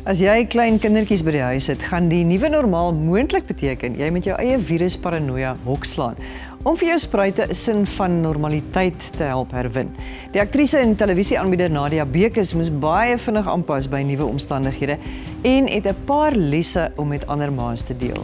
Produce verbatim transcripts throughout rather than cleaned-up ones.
As jy klein kindertjies by die huis het, gaan die nuwe normaal moontlik beteken jy met jou eie virusparanoia hokslaan om vir jou spruite 'n sin van normaliteit te help herwin. Die aktrise en televisieaanbieder Nadia Bekes moes baie vinnig aanpas by nuwe omstandighede en het 'n paar lesse om met ander ma's te deel.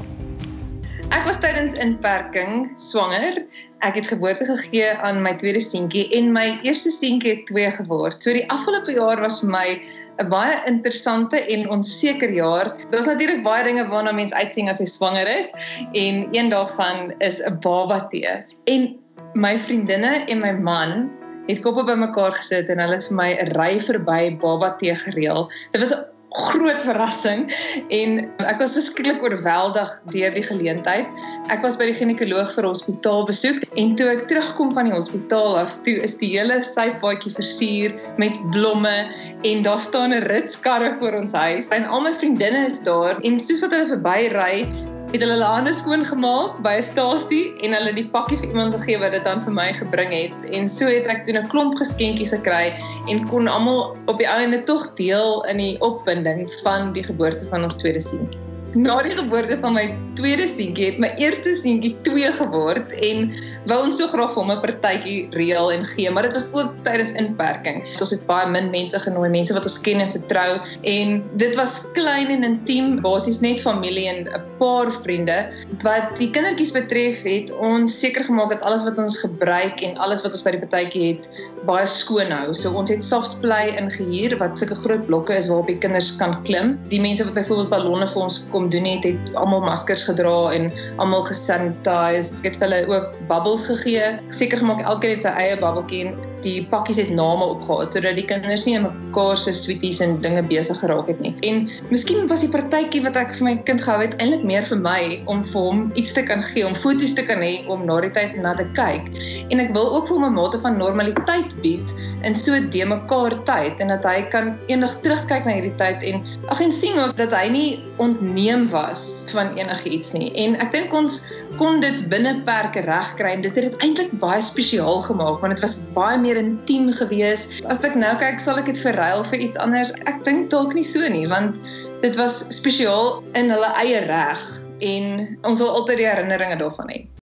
Ek was tydens inperking swanger. Ek het geboorte gegee aan my tweede seentjie en my eerste seentjie het twee geword. So die afgelope jaar was vir my 'n baie interessante en onseker jaar. Daar's natuurlik baie dinge waarna mens uitsien as jy swanger is en een daarvan is 'n baba tee. En my vriendinne en my man het koppe bymekaar gesit en hulle het vir my 'n ry verby baba tee gereël. Dit was 'n groot verrassing en ek was verskriklik oorweldig deur die geleentheid. Ek was by die ginekoloog vir 'n hospitaalbesoek en toe ek terugkom van die hospitaal af, toe is die hele sypaadjie versier met blomme en daar staan 'n ritskarre voor ons huis en al my vriendinne is daar en soos wat hulle verbyry, het hulle hulle hande skoon gemaak by 'n stasie en hulle die pakkie vir iemand gegee wat dit dan vir my gebring het. En so het ek toe 'n klomp geskenkies gekry en kon almal op die einde tog deel in die opwinding van die geboorte van ons tweede seentjie. Na die geboorte van my tweede seentjie het my eerste seentjie twee geword en wou ons so graag vir hom 'n partytjie reël en gee, maar dit was ook tydens inperking. Ons het baie min mense genooi, mense wat ons ken en vertrou en dit was klein en intiem, basies net familie en 'n paar vriende. Wat die kindertjies betref het ons seker gemaak dat alles wat ons gebruik en alles wat ons by die partytjie het baie skoon hou. So ons het softplay ingehuur wat sulke groot blokke is waarop die kinders kan klim. Die mense wat byvoorbeeld ballonne vir ons kom doen het, het almal maskers gedra en almal gesanitize. Ek het vir hulle ook bubbles gegee. Seker gemaak elkeen het sy eie bubbeltjie en die pakkies het name opgehad sodat die kinders nie in mekaar se sweeties en dinge besig geraak het nie. En miskien was die partytjie wat ek vir my kind gehou het eintlik meer vir my om vir hom iets te kan gee, om foto's te kan hê om na die tyd na te kyk. En ek wil ook vir hom 'n mate van normaliteit bied in so 'n de mekaar tyd en dat hy kan eendag terugkyk na hierdie tyd en ag en sien ook dat hy nie ontneem was van enigiets nie. En ek dink ons kon dit binne perke regkry en dit het dit eintlik baie spesiaal gemaak want dit was baie meer intiem gewees. As ek nou kyk, sal ek dit verruil vir iets anders. Ek dink dalk nie so nie, want dit was spesiaal in hulle eie reg en ons sal altyd die herinneringe daarvan hê.